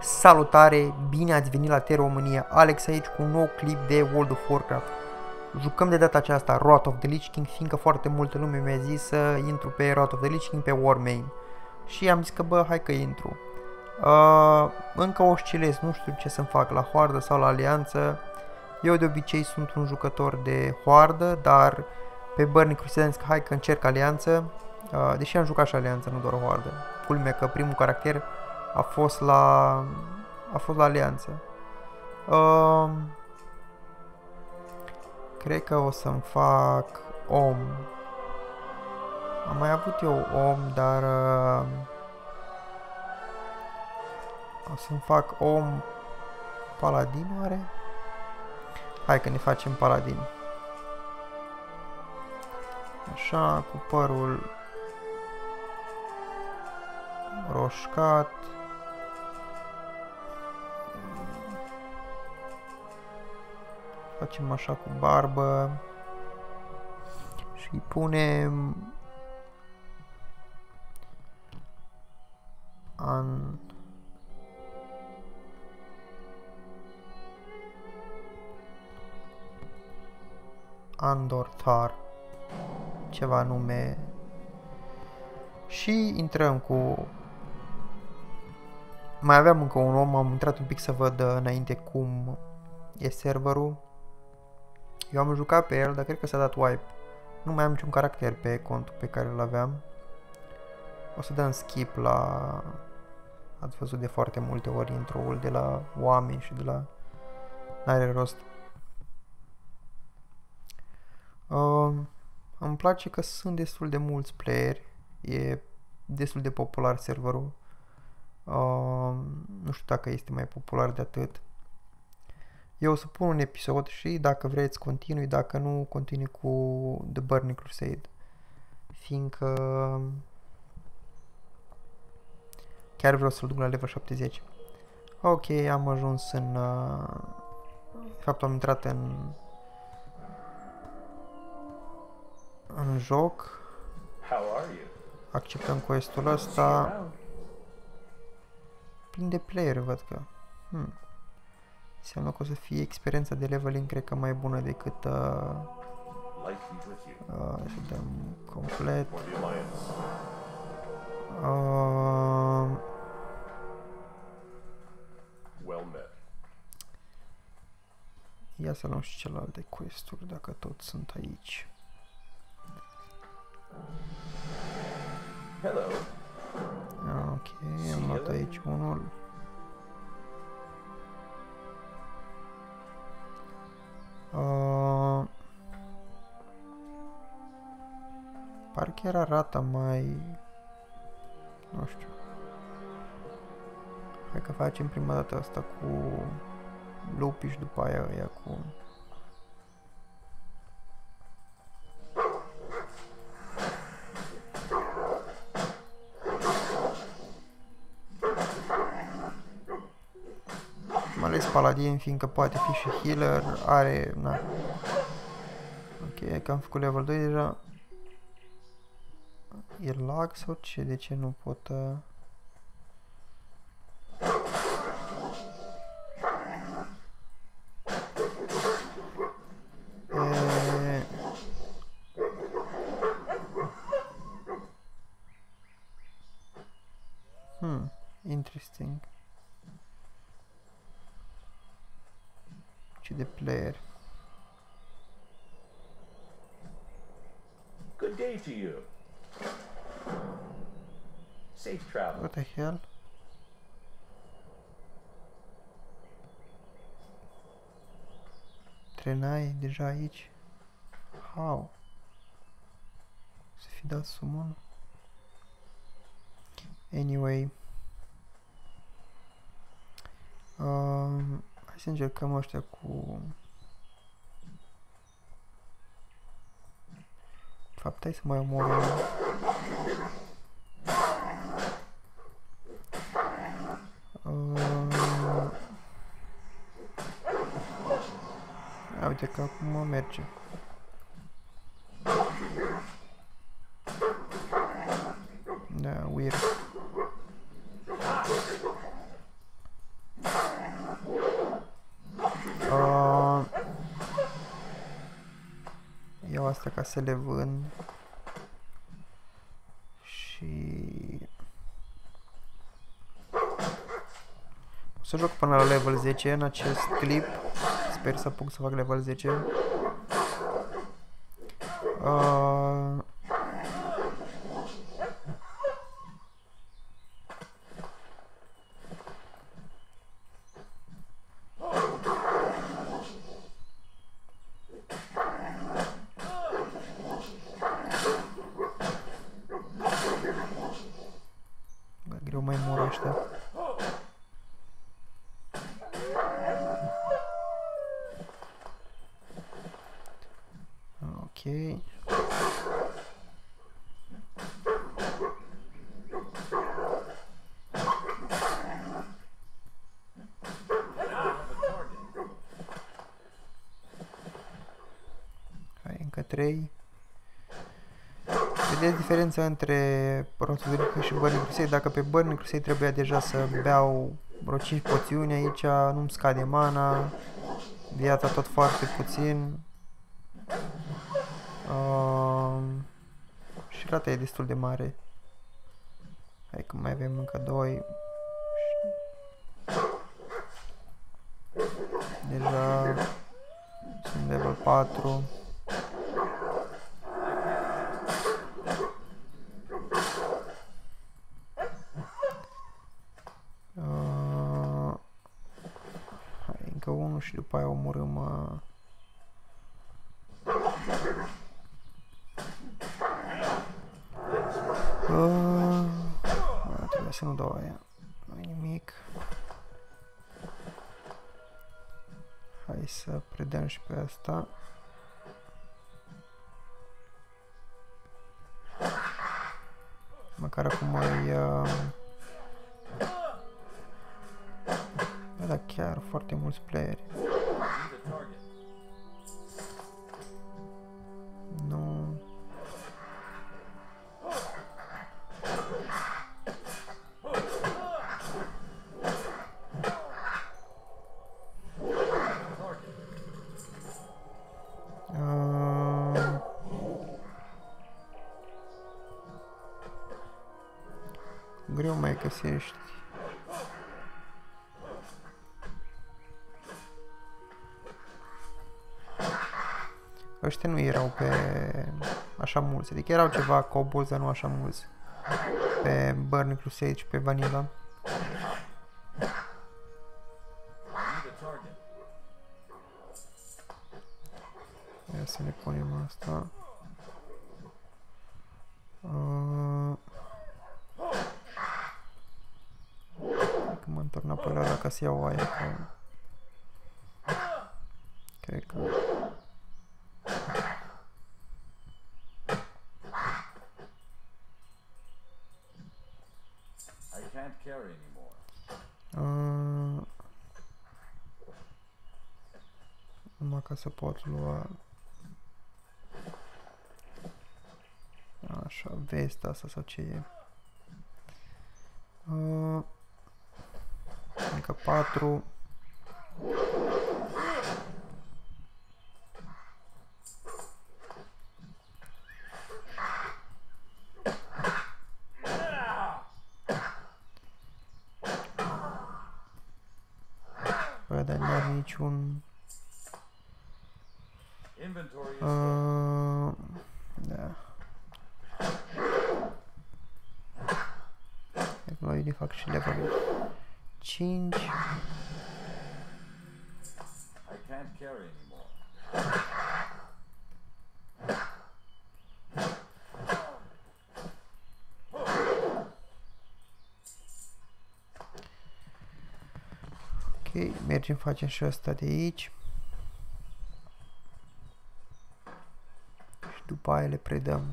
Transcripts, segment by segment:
Salutare, bine ați venit la România, Alex aici cu un nou clip de World of Warcraft. Jucăm de data aceasta Wrath of the Lich King, fiindcă foarte multă lume mi-a zis să intru pe Wrath of the Lich King pe Warmain. Și am zis că bă, hai că intru. Încă oscilez, nu știu ce să-mi fac, la Hoardă sau la Alianță. Eu de obicei sunt un jucător de Hoardă, dar pe Burning Crusade că hai că încerc Alianță. Deși am jucat și Alianță, nu doar Hoardă. Culmea că primul caracter a fost la Alianță. Cred că o să-mi fac om. Am mai avut eu om, dar o să-mi fac om paladin, oare? Hai că ne facem paladin. Așa, cu părul roșcat. Facem așa cu barbă. Și îi punem Andorthar, ceva nume. Și intrăm cu... Mai aveam încă un om, am intrat un pic să văd înainte cum e serverul. Eu am jucat pe el, dar cred că s-a dat wipe. Nu mai am niciun caracter pe contul pe care îl aveam. O să dăm skip la... Ați văzut de foarte multe ori intro-ul de la oameni și de la... N-are rost. Îmi place că sunt destul de mulți playeri. E destul de popular serverul. Nu știu dacă este mai popular de atât. Eu o să pun un episod și dacă vreți continui, dacă nu continui cu The Burning Crusade. Fiindcă chiar vreau să-l duc la level 70. Ok, am ajuns în... De fapt am intrat în joc. Acceptăm quest-ul ăsta. Plin de player, văd că. Înseamnă că o să fie experiența de leveling, cred că mai bună decât să dăm complet. Ia să luăm și celelalte quest-uri, dacă tot sunt aici. Ok, am luat aici unul. Parcă era rata mai... Nu știu. Hai că facem prima dată asta cu lupii și după aia ea cu... Am ales paladin fiindcă poate fi și healer, are... Na. Ok, că am făcut level 2 deja. E lag sau ce? De ce nu pot... Interesting. Ce de player. Good day to you. Safe travel. What the hell? Trenai deja aici. How? Să fi dat summon? Anyway. Hai să încercăm ăștia cu... De fapt, hai să mai omorăm. Uite că acum merge. Da, weird. ca să le vând. Și... o să joc până la level 10 în acest clip. Sper să apuc să fac level 10. Greu mai mor ăștia. Ok. Hai, încă 3. Vedeți diferența între Road to the Lich și Burning Crusade? Dacă pe Burning Crusade trebuia deja să beau vreo 5 poțiuni, aici nu-mi scade mana, viața tot foarte puțin. Și rata e destul de mare. Hai că mai avem încă 2. Deja sunt level 4. Hai, încă unul și după aia omorâm trebuie să nu dau aia. Nu-i nimic. Hai să predăm și pe asta. Măcar acum mai... da, chiar foarte mulți playeri. Nu... greu mai găsești. Ăștia nu erau pe așa mulți, adică erau ceva kobolds, dar nu așa mulți. Pe Burning Crusade și pe Vanilla. Ia să ne punem asta. Că m-am turnat pe ăla ca să iau aia. Cred că... numai ca să pot lua așa, vesta asta sau ce e. Încă 4. Bă, dar n-are niciun... da. Noi le fac și level 5. Ok, mergem, facem și asta de aici. Și după aia le predăm.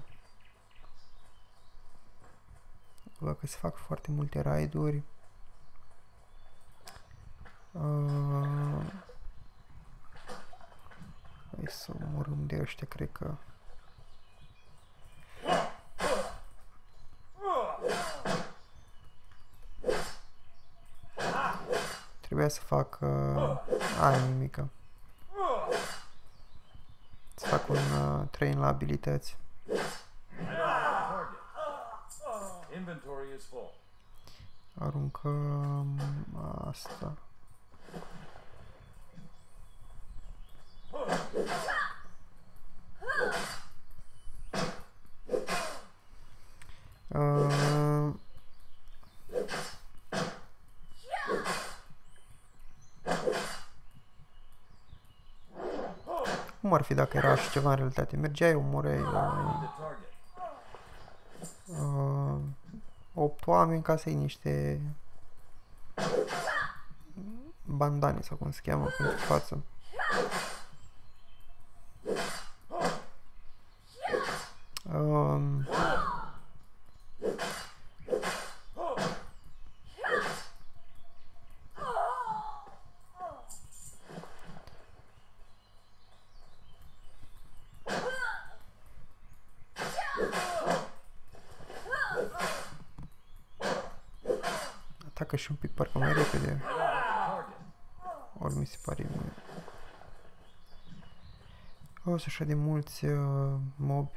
Văd că se fac foarte multe raiduri. Hai să omorâm de ăștia, cred că... Trebuia să fac... aia nimică. să fac un train la abilități. Inventory is full. Aruncăm asta. Cum ar fi dacă era și ceva în realitate? Mergeai, omoreai 8 oameni ca să iei niște bandane sau cum se cheamă pentru față. Atacă și un pic parcă mai repede. Ori mi se pare mie. O, sunt așa de mulți mobi.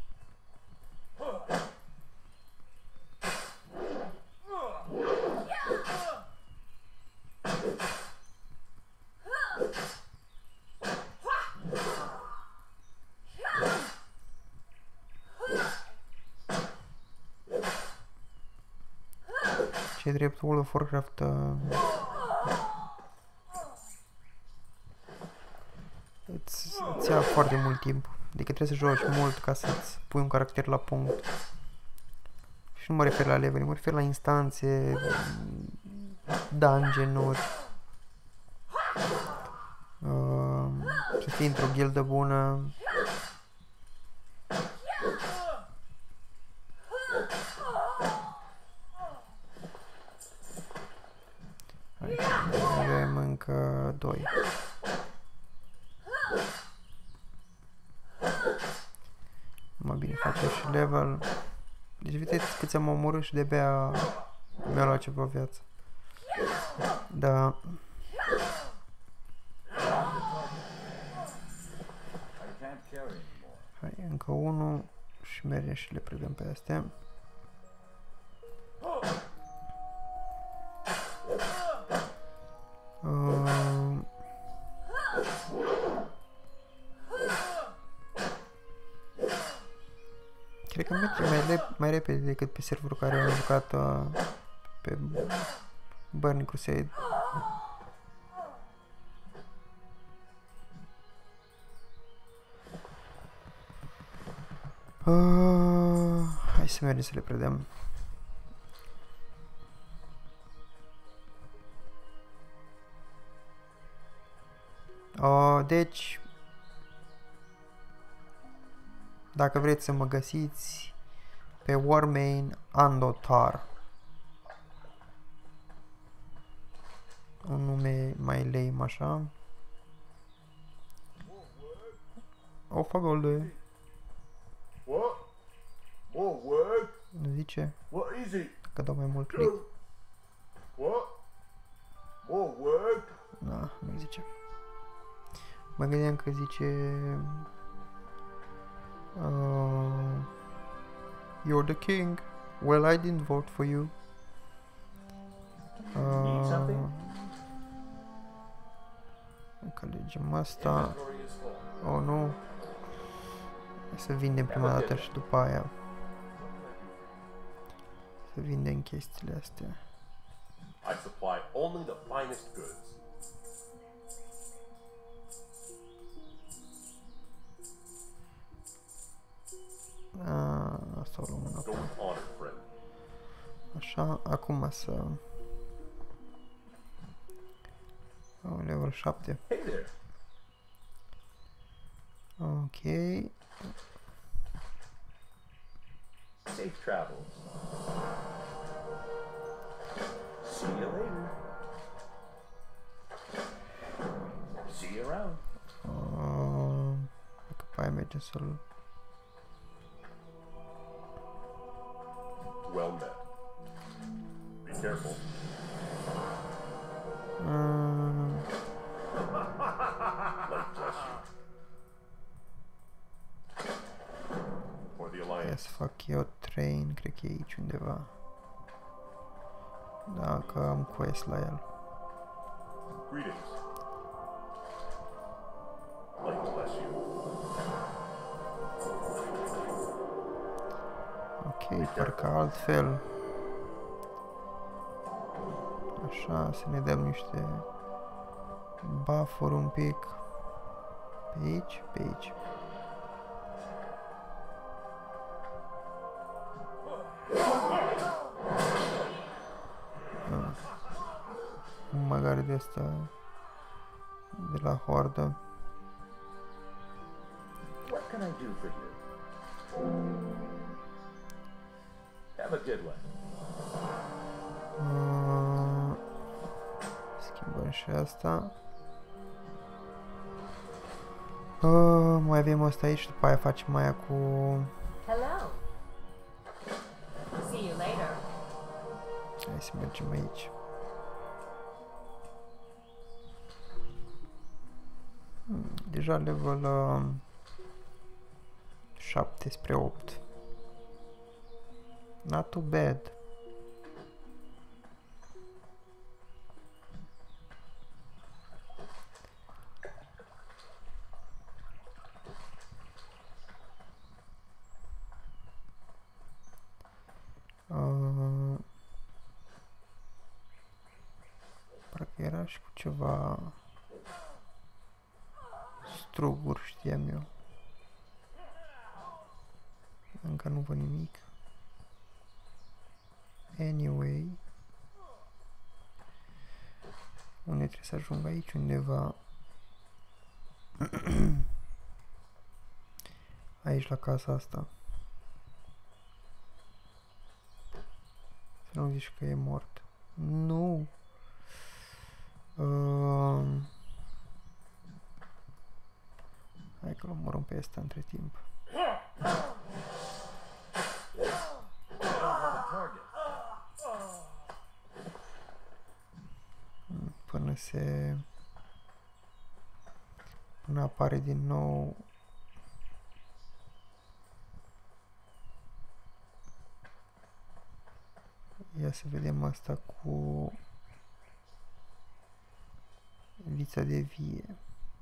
Ce drept, World of Warcraft îți ia foarte mult timp. Adică trebuie să joci mult ca să-ți pui un caracter la punct. Și nu mă refer la level, mă refer la instanțe, dungeon-uri. Să fii într-o ghildă bună. Avem încă 2. Mai bine face și level. Deci vedeți cât am omorât și de-abia mi-a luat ceva viață. Da. Hai, încă unul și mergem și le predăm pe astea. Cred că merge mai repede decât pe serverul care am jucat pe Burning Crusade. Hai să mergem să le predăm. Deci, dacă vreți să mă găsiți pe Warmain Andotar, un nume mai lame așa. O fac golde. What? More work? Nu zice? What is it? Că dau mai mult click. What? More work? Da, nu zice. Mă gândeam că zice You're the king. Well, I didn't vote for you. Need something? Încă legem asta. Inventory is full. Oh, nu. Hai să vindem prima dată și după aia să vindem chestiile astea. I supply only the finest goods. Asta o luăm Go înapoi. with honor, friend. Așa, acum să... level 7. Hey there. Ok. Safe travels. See you later. See you around. Dacă pe aia mergem să-l... Well met. Be careful. Let me test you. fac eu train, cred că e aici undeva. Da, că am quest la el. Greetings. Light bless you. Ok, parcă altfel. Așa, să ne dăm niște buff-uri un pic. Pe aici, pe aici. Un magari de asta de la hordă. What can I do for you? Have a good one. Schimbăm și asta. Mai avem asta aici și după aia facem aia cu... Hello. See you later. Hai să mergem aici. Deja level 7 spre 8. Not too bad. Parcă era și cu ceva struguri, știam eu. Încă nu văd nimic. Anyway. Unde trebuie să ajung? Aici undeva. Aici la casa asta. Să nu zici că e mort. Nu! Hai că-l omorâm pe ăsta între timp. Până se... Până apare din nou... Ia să vedem asta cu... Vița de vie.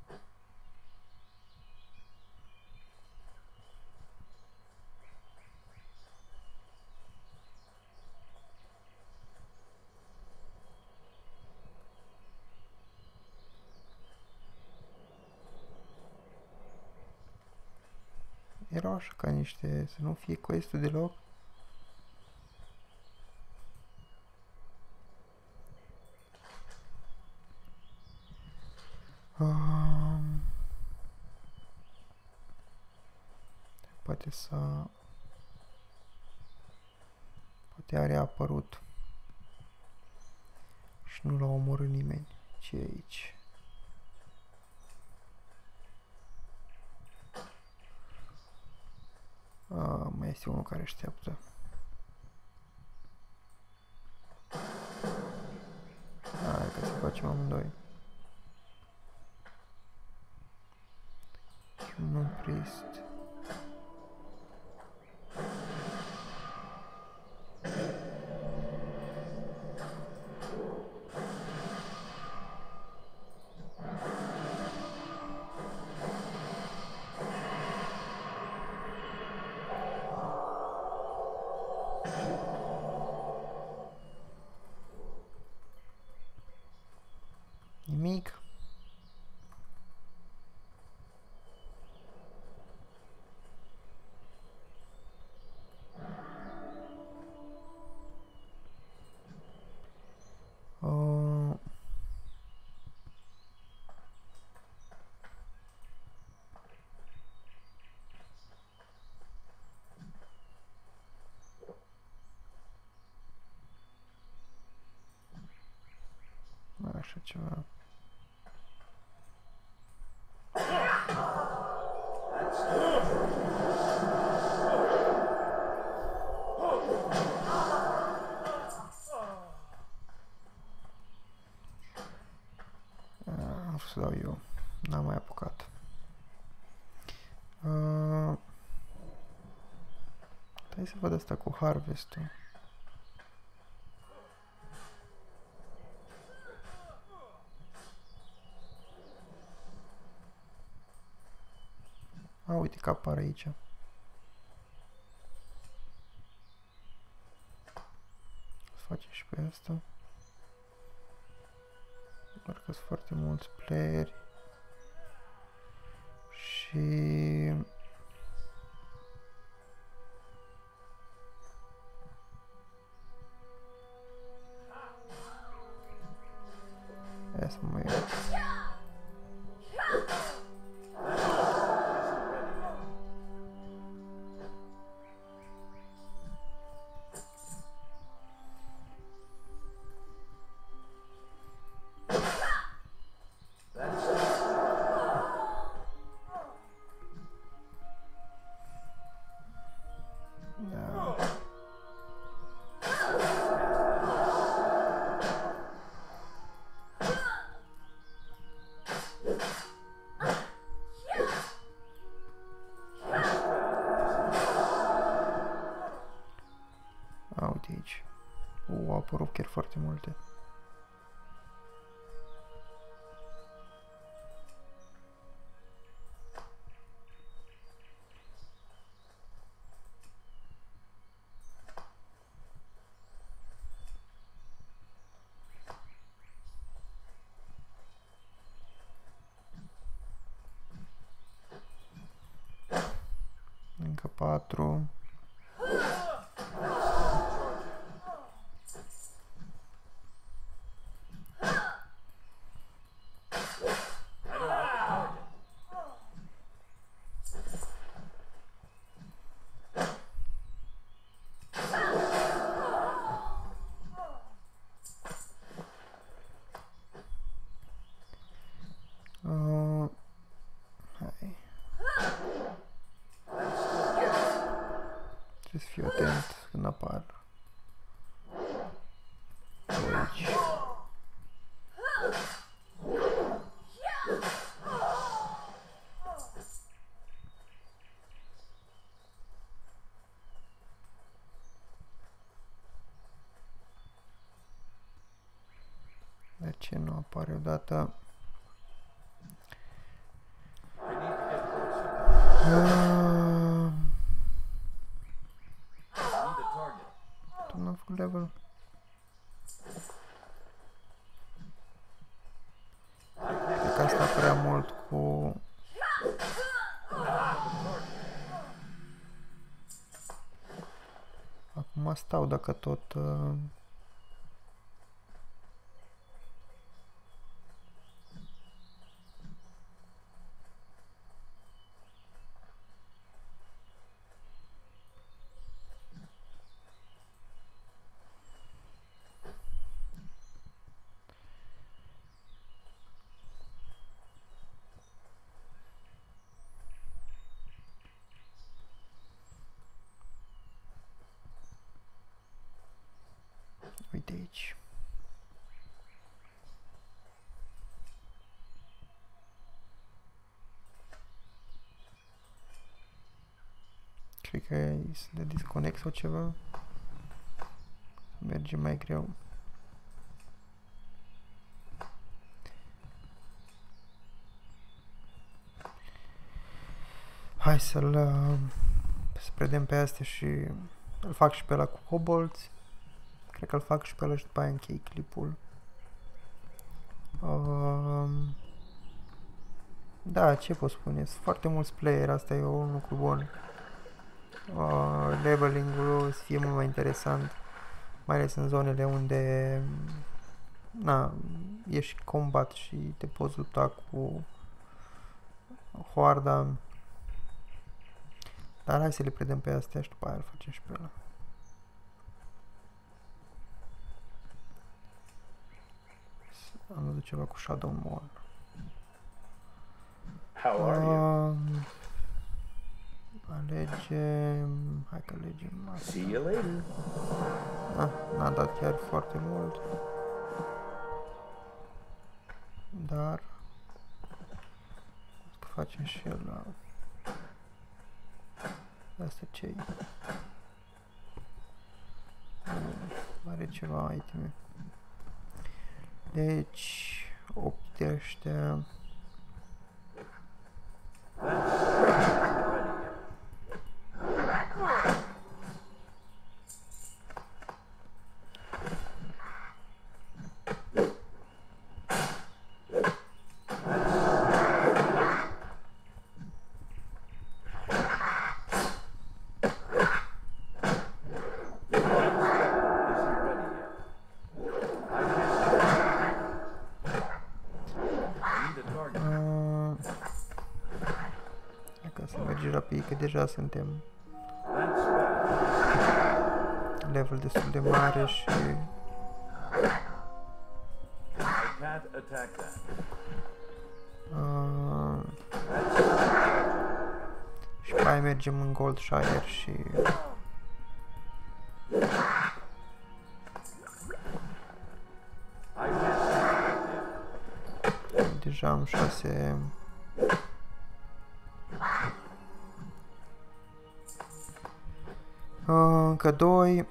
Erau așa ca niște... Să nu fie quest-ul deloc. Poate să... Poate a reapărut. Și nu l-a omorât nimeni. Ce e aici? Mai este unul care așteaptă. Hai că să facem amândoi. Human priest. Nimic. Așa ceva. Am vrut să dau eu. N-am mai apucat. Hai să văd asta cu harvest-ul. A, uite că apare aici. Facem și pe asta. Doar că sunt foarte mulți playeri. Și... Ia să mă iau. A, uite aici. Au apărut chiar foarte multe. Încă 4. Hai. Trebuie să fiu atent când apar. Aici. De ce nu apare odată? Tu n-am făcut level. Cred că asta prea mult cu... Acum stau dacă tot... Uite aici. Cred că e de disconnect sau ceva. Merge mai greu. Hai să-l vedem pe astea și îl fac și pe ăla cu kobolds. Cred că îl fac și pe ăla și după aia închei clipul. Da, ce pot spune? Sunt foarte mulți player, asta e un lucru bun. Leveling-ul să fie mult mai interesant, mai ales în zonele unde e și combat și te poți lupta cu hoarda. Dar hai să le predăm pe astea și după aia îl facem și pe ăla. Am văzut ceva cu Shadow Mall. How are you? Alegem... Hai că alegem asta. See you later. N-a dat chiar foarte mult. Dar... Că facem și el la... Asta ce-i? are ceva iteme. Deci, 8 de ăștia. Rapid, că deja suntem level destul de mare și și mai mergem în Goldshire și deja am 6. Încă 2.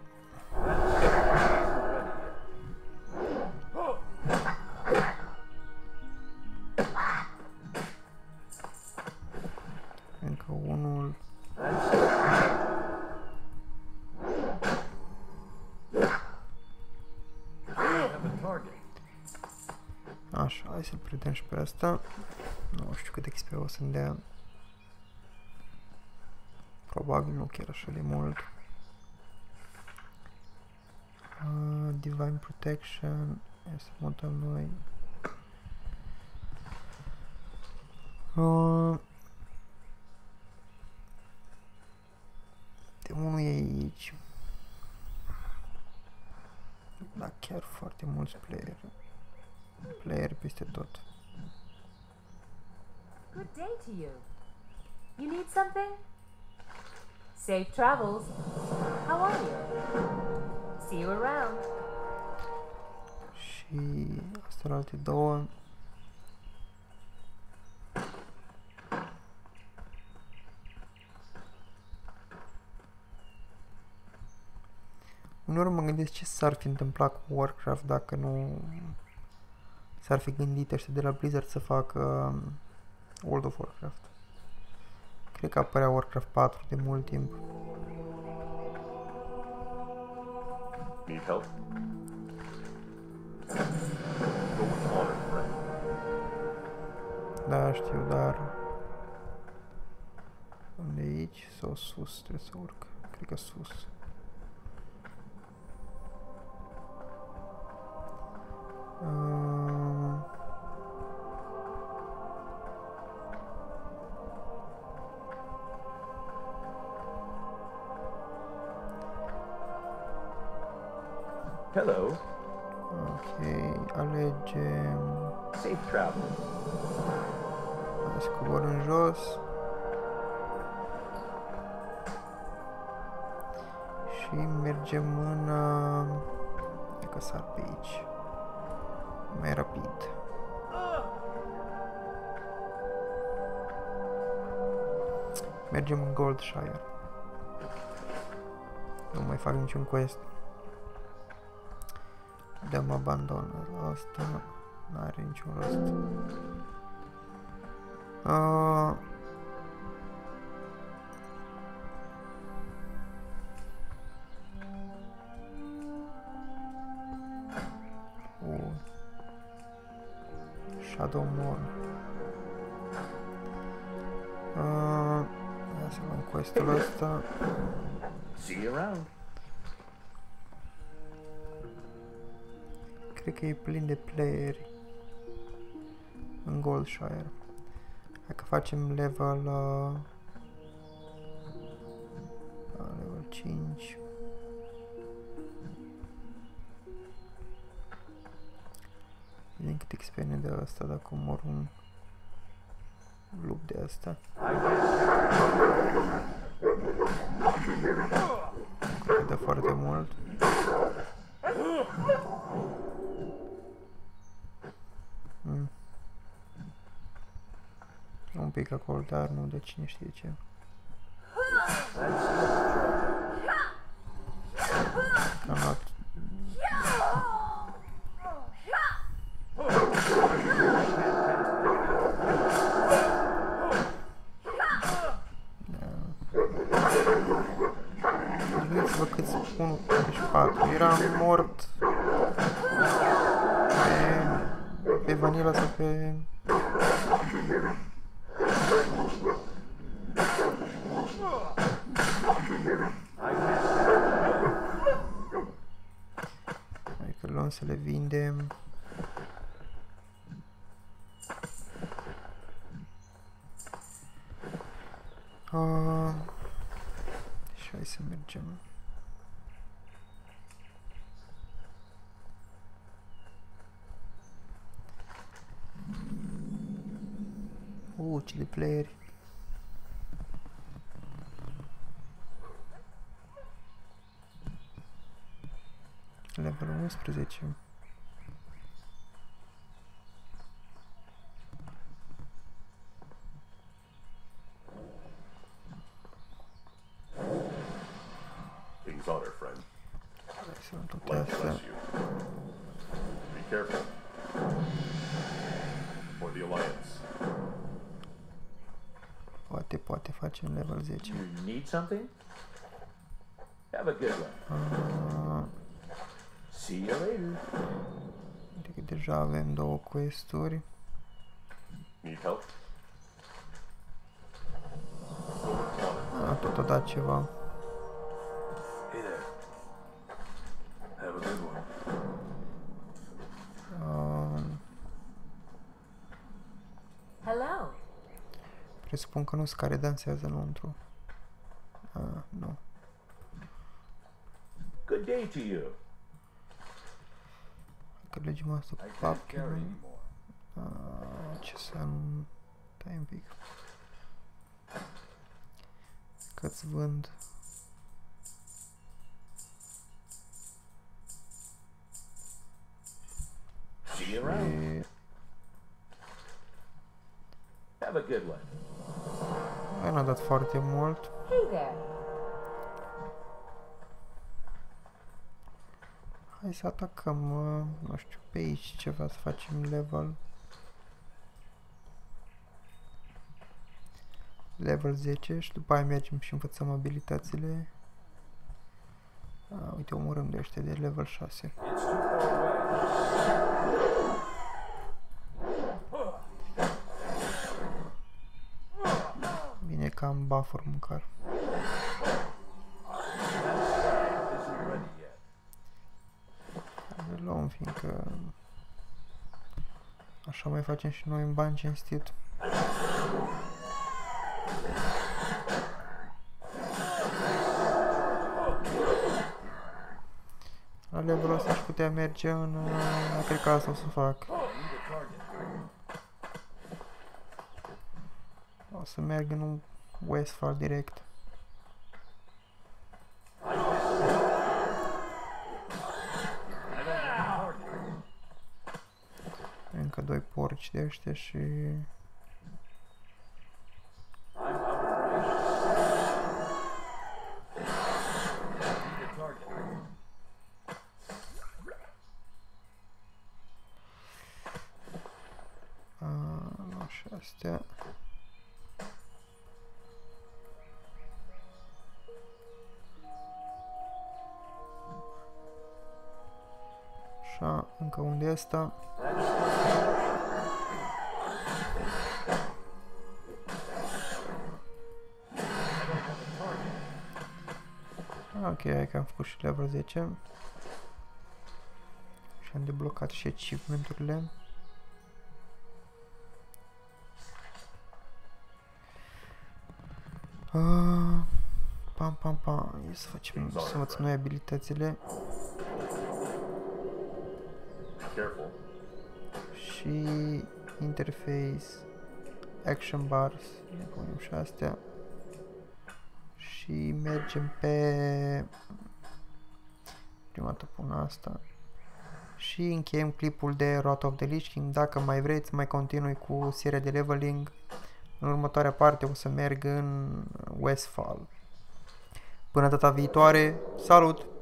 Încă unul. Așa, hai să-l predăm și pe asta. Nu știu cât XP o să-mi dea. Probabil nu chiar așa de mult. Divine Protection. Este modul noi. De unul e aici. Da, chiar foarte mulți playeri peste tot. Good day to you. You need something? Safe travels. How are you? See you around. Și astea alte două. Uneori mă gândesc ce s-ar fi întâmplat cu Warcraft dacă nu s-ar fi gândit ăștia de la Blizzard să facă World of Warcraft. Cred că apărea Warcraft 4 de mult timp. Need help? Go with honor, friend. Da, știu, dar unde e aici sau sus? Trebuie să urc. Cred că sus. Hello. Ok, alegem. Safe travel. Hai să cobor în jos. Și mergem în... E că sar pe aici. Mai rapid. Mergem în Goldshire. Nu mai fac niciun quest. Dăm abandon. Asta n-are niciun rost. Shadowmourne. Hai să luăm quest-ul ăsta. See you around. Cred că e plin de playeri în Goldshire. Hai că facem level level 5. Vedem cât XP ne dă asta dacă omor un lup de asta. Dă foarte mult. Un pic acolo, dar nu de cine știe ce. Am luat pe vanilla sau pe... Hai că luăm să le vindem. Și hai să mergem. Ce de playeri. Level 11. King's honor, friend. Hai să luăm toate Life astea. bless you. Be careful. For the Alliance. Poate facem level 10. You need something? Have a good one. See you later. Uite că deja avem 2 quest-uri. Need help? Tot a dat ceva. Hey there. Have a good one. Hello. Presupun că nu sunt care dansează înăuntru. Nu. Good day to you. Că legem asta cu papchile. Ce să nu... Stai un pic. Că-ți vând. See you around. Have a good one. N-a dat foarte mult. Hey there. Hai să atacăm, nu știu, pe aici ceva, să facem level 10 și după aia mergem și învățăm abilitățile. Uite, omorâm de ăștia de level 6. Bine că am buffer măcar. Le luăm, fiindcă așa mai facem și noi în bani cinstit. La levelul ăsta aș putea merge în... cred că asta o să fac. O să merg în Westfall direct. Încă 2 porci de ăștia și... și astea. Așa, încă unde e asta? Ok, hai că am făcut și level 10. Și am deblocat și achievement-urile. Pam. Ia să facem, să învățăm noi abilitățile. Careful. Și interface, action bars, le punem și astea. Și mergem pe... Prima dată pun asta. Și încheiem clipul de Wrath of the Lich King. Dacă mai vreți, mai continui cu seria de leveling. În următoarea parte o să merg în Westfall. Până data viitoare, salut!